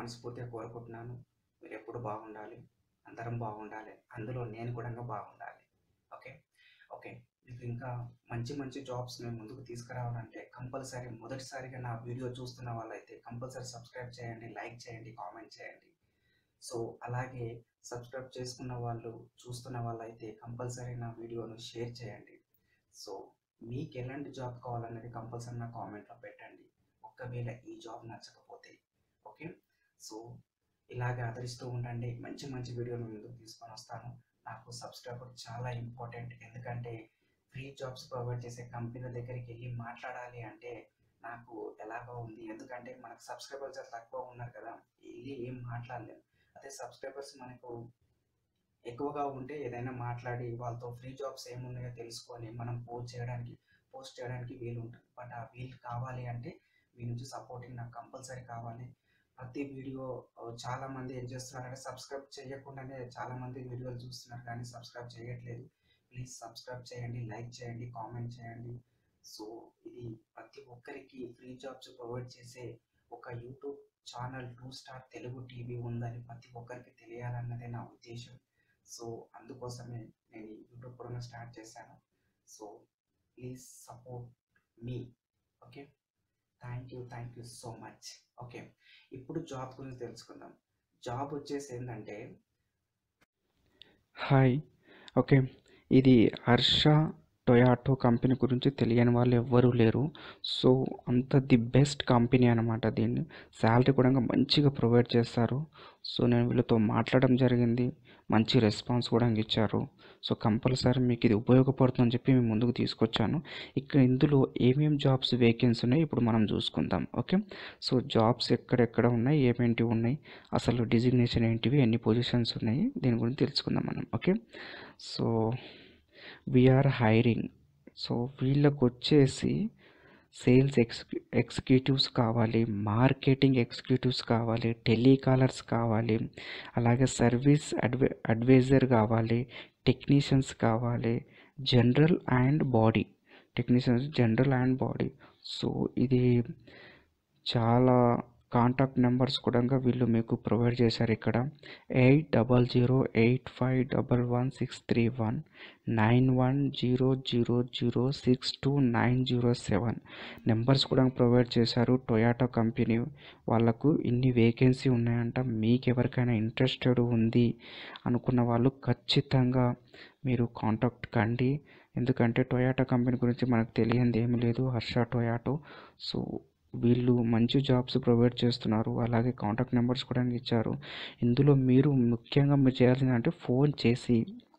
మనస్ఫూర్తిగా కోరుకుంటున్నాను. మీరెప్పుడు బాగుండాలి. అందరం బాగుండాలి. అందులో నేను కూడా బాగుండాలి. ఓకే. ఓకే. మీకు ఇంకా మంచి మంచి జాబ్స్ మేము ముందుకు తీసుకురావాలంటే కంపల్సరీ మొదటిసారిగా నా వీడియో చూస్తున్న వాళ్ళైతే కంపల్సరీ సబ్స్క్రైబ్ చేయండి, లైక్ చేయండి, కామెంట్ చేయండి. సో, అలాగే సబ్స్క్రైబ్ చేసుకున్న వాళ్ళు, చూస్తున్న వాళ్ళైతే కంపల్సరీ నా వీడియోను షేర్ చేయండి. సో, మీకెలాంటి జాబ్ కావాలనేది కంపల్సరీ నా కామెంట్‌లో పెట్టండి. ఒకవేళ ఈ జాబ్ నచ్చకపోతే. ఓకే. సో, ఇలాగే ఆదరిస్తూ ఉండండి. మంచి మంచి వీడియోలు మీ ముందుకు తీసుకొనొస్తాను. నాకు సబ్స్క్రైబర్ చాలా ఇంపార్టెంట్. ఎందుకంటే ఫ్రీ జాబ్స్ ప్రొవైడ్ చేసే కంపెనీల దగ్గరికెళ్ళి మాట్లాడాలి అంటే నాకు ఎలాగో ఉంది. ఎందుకంటే మనకు సబ్స్క్రైబర్స్ చాలా తక్కువ ఉన్నారు కదా! ఎళ్లి ఏం మాట్లాడలేం. అదే సబ్స్క్రైబర్స్ మనకు ఎక్కువగా ఉంటే ఏదైనా మాట్లాడి వాళ్ళతో ఫ్రీ జాబ్స్ ఏమున్నాయో తెలుసుకొని మనం పోస్ట్ చేయడానికి వీలుంటుంది. బట్ ఆ వీలు కావాలి అంటే మీ నుంచి సపోర్టింగ్ నాకు కంపల్సరీ కావాలి. ప్రతి వీడియో చాలామంది ఏం చేస్తున్నారంటే సబ్స్క్రైబ్ చేయకుండానే చాలామంది వీడియోలు చూస్తున్నారు కానీ సబ్స్క్రైబ్ చేయట్లేదు. ప్లీజ్ సబ్స్క్రైబ్ చేయండి, లైక్ చేయండి, కామెంట్ చేయండి. సో, ఇది ప్రతి ఒక్కరికి ఫ్రీ జాబ్స్ ప్రొవైడ్ చేసే ఒక YouTube channel 2 star Telugu TV ఉందని ప్రతి ఒక్కరికి తెలియాలన్నదే నా ఉద్దేశ్యం. సో, అందుకోసమే నేను ఈ యూట్యూబ్ కూడా స్టార్ట్ చేశాను. So, please support me. Okay. Thank you so much. Okay. ఇప్పుడు జాబ్ గురించి తెలుసుకుందాం. జాబ్ వచ్చేసి ఏందంటే హాయ్. ఓకే. ఇది హర్ష టొయాటో కంపెనీ గురించి తెలియని వాళ్ళు ఎవ్వరూ లేరు. సో, అంత ది బెస్ట్ కంపెనీ అనమాట. దీన్ని శాలరీ కూడా మంచిగా ప్రొవైడ్ చేస్తారు. సో, నేను వీళ్ళతో మాట్లాడడం జరిగింది. మంచి రెస్పాన్స్ కూడా ఇచ్చారు. సో, కంపల్సరీ మీకు ఇది ఉపయోగపడుతుందని చెప్పి మేము ముందుకు తీసుకొచ్చాను. ఇందులో ఏమేం జాబ్స్ వేకెన్సీ ఉన్నాయి ఇప్పుడు మనం చూసుకుందాం. ఓకే. సో, జాబ్స్ ఎక్కడెక్కడ ఉన్నాయి, ఏమేంటివి ఉన్నాయి, అసలు డిజిగ్నేషన్ ఏంటివి, ఎన్ని పొజిషన్స్ ఉన్నాయి, దీని గురించి తెలుసుకుందాం మనం. Okay. So, we're hiring. So, వీళ్ళకు వచ్చేసి సేల్స్ ఎగ్జిక్యూటివ్స్ కావాలి, మార్కెటింగ్ ఎగ్జిక్యూటివ్స్ కావాలి, టెలికాలర్స్ కావాలి, అలాగే సర్వీస్ అడ్వైజర్ కావాలి, టెక్నీషియన్స్ కావాలి, general and body general and body. So, ఇది చాలా కాంటాక్ట్ నెంబర్స్ కూడా వీళ్ళు మీకు ప్రొవైడ్ చేశారు ఇక్కడ. 8008511631, 9100062907 నెంబర్స్ కూడా ప్రొవైడ్ చేశారు. టొయాటో కంపెనీ వాళ్ళకు ఇన్ని వేకెన్సీ ఉన్నాయంట. మీకు ఎవరికైనా ఇంట్రెస్టెడ్ ఉంది అనుకున్న వాళ్ళు ఖచ్చితంగా మీరు కాంటాక్ట్ కండి. ఎందుకంటే టొయాటో కంపెనీ గురించి మనకు తెలియంది ఏమీ లేదు, హర్ష టొయాటో. సో, వీళ్ళు మంచి జాబ్స్ ప్రొవైడ్ చేస్తున్నారు. అలాగే కాంటాక్ట్ నెంబర్స్ కూడా ఇచ్చారు. ఇందులో మీరు ముఖ్యంగా మీరు చేయాల్సింది అంటే ఫోన్ చేసి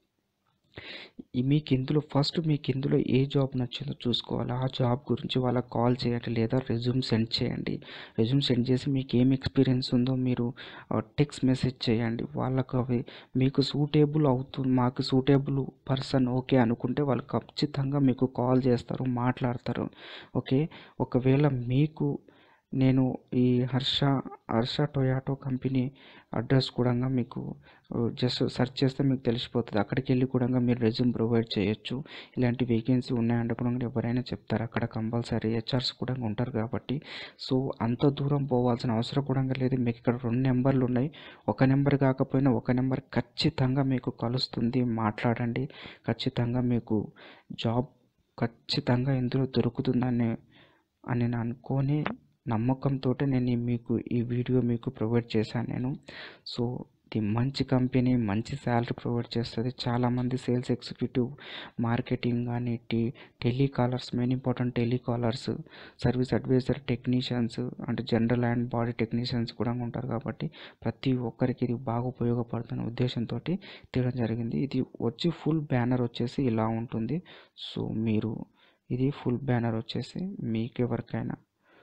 మీకు ఇందులో ఏ జాబ్ నచ్చిందో చూసుకోవాలి. ఆ జాబ్ గురించి వాళ్ళకి కాల్ చేయండి, లేదా రెజ్యూమ్ సెండ్ చేయండి. రెజ్యూమ్ సెండ్ చేసి మీకు ఏం ఎక్స్పీరియన్స్ ఉందో మీరు టెక్స్ట్ మెసేజ్ చేయండి. వాళ్ళకు అవి మీకు మాకు సూటేబుల్ పర్సన్ ఓకే అనుకుంటే వాళ్ళు ఖచ్చితంగా మీకు కాల్ చేస్తారు, మాట్లాడతారు. ఓకే. ఒకవేళ మీకు నేను ఈ హర్ష టొయాటో కంపెనీ అడ్రస్ కూడా మీకు జస్ట్ సెర్చ్ చేస్తే మీకు తెలిసిపోతుంది. అక్కడికి వెళ్ళి కూడా మీరు రెజ్యూమ్ ప్రొవైడ్ చేయొచ్చు. ఇలాంటి వేకెన్సీ ఉన్నాయంటే కూడా ఎవరైనా చెప్తారు. అక్కడ కంపల్సరీ హెచ్ఆర్స్ కూడా ఉంటారు కాబట్టి. సో, అంత దూరం పోవాల్సిన అవసరం కూడా లేదు. మీకు ఇక్కడ 2 నెంబర్లు ఉన్నాయి. ఒక నెంబర్ కాకపోయినా ఒక నెంబర్ ఖచ్చితంగా మీకు కలుస్తుంది. మాట్లాడండి. ఖచ్చితంగా మీకు జాబ్ ఖచ్చితంగా ఇందులో దొరుకుతుందని నేను అనుకోని నమ్మకంతో నేను ఈ వీడియో మీకు ప్రొవైడ్ చేశాను నేను. సో, ఇది మంచి కంపెనీ, మంచి శాలరీ ప్రొవైడ్ చేస్తుంది. చాలామంది సేల్స్ ఎగ్జిక్యూటివ్, మార్కెటింగ్ కానీ, telecallers, main important telecallers, service advisor, technicians అంటే జనరల్ అండ్ బాడీ టెక్నీషియన్స్ కూడా ఉంటారు. కాబట్టి ప్రతి ఒక్కరికి ఇది బాగా ఉపయోగపడుతున్న ఉద్దేశంతో తీయడం జరిగింది. ఇది ఫుల్ బ్యానర్ వచ్చేసి ఇలా ఉంటుంది. సో, ఇది ఫుల్ బ్యానర్ వచ్చేసి మీకు ఎవరికైనా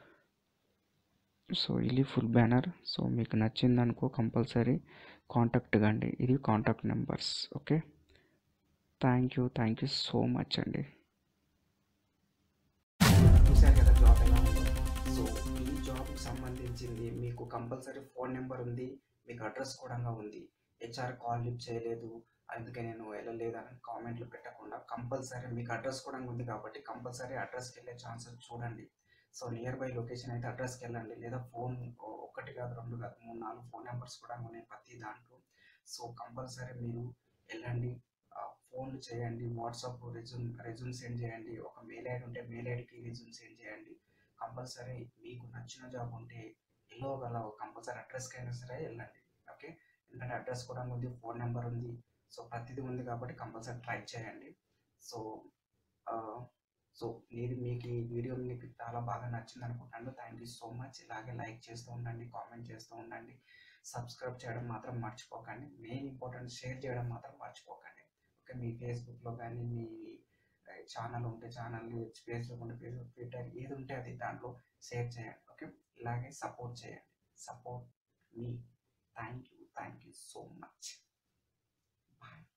ఇది ఫుల్ బ్యానర్. సో, మీకు నచ్చిందనుకో కంపల్సరీ కాంటాక్ట్ కండి. ఇది contact numbers. Okay. Thank you so much అండి. చూశారు కదా జాబ్ ఎలా ఉందో. సో, ఈ జాబ్కి సంబంధించింది మీకు కంపల్సరీ ఫోన్ నెంబర్ ఉంది, మీకు అడ్రస్ కూడా ఉంది. హెచ్ఆర్ కాల్ లిఫ్ట్ చేయలేదు, అందుకే నేను వెళ్ళలేదని కామెంట్లు పెట్టకుండా కంపల్సరీ మీకు అడ్రస్ కూడా ఉంది కాబట్టి కంపల్సరీ అడ్రస్కి వెళ్ళే ఛాన్సెస్ చూడండి. సో నియర్ బై లొకేషన్ అయితే అడ్రస్కి వెళ్ళండి, లేదా ఫోన్ ఒకటి కాదు 2 కాదు 3, 4 ఫోన్ నెంబర్స్ కూడా ఉన్నాయి ప్రతి దాంట్లో. సో కంపల్సరీ మీరు వెళ్ళండి, ఫోన్లు చేయండి, వాట్సాప్ రెజ్యూమ్ సెండ్ చేయండి, ఒక మెయిల్ ఐడి ఉంటే మెయిల్ ఐడికి రెజ్యూమ్ సెండ్ చేయండి. కంపల్సరీ మీకు నచ్చిన జాబ్ ఉంటే ఎల్లో గల కంపల్సరీ అడ్రస్కి అయినా సరే వెళ్ళండి. ఓకే, ఎందుకంటే అడ్రస్ కూడా ఉంది, ఫోన్ నెంబర్ ఉంది, సో ప్రతిదీ ఉంది కాబట్టి కంపల్సరీ ట్రై చేయండి. సో ఆ, సో మీకు ఈ వీడియో మీకు చాలా బాగా నచ్చింది అనుకుంటాను. Thank you so much. ఇలాగే లైక్ చేస్తూ ఉండండి, కామెంట్ చేస్తూ ఉండండి, సబ్స్క్రైబ్ చేయడం మాత్రం మర్చిపోకండి. మెయిన్ ఇంపార్టెంట్ షేర్ చేయడం మాత్రం మర్చిపోకండి. ఓకే, మీ ఫేస్బుక్లో కానీ మీ ఛానల్ ఉంటే ఛానల్ని, ఫేస్బుక్ ఉంటే ఫేస్బుక్, ట్విట్టర్ ఏది ఉంటే అది దాంట్లో షేర్ చేయండి. ఓకే, ఇలాగే సపోర్ట్ చేయండి. Support me. Thank you so much. Bye.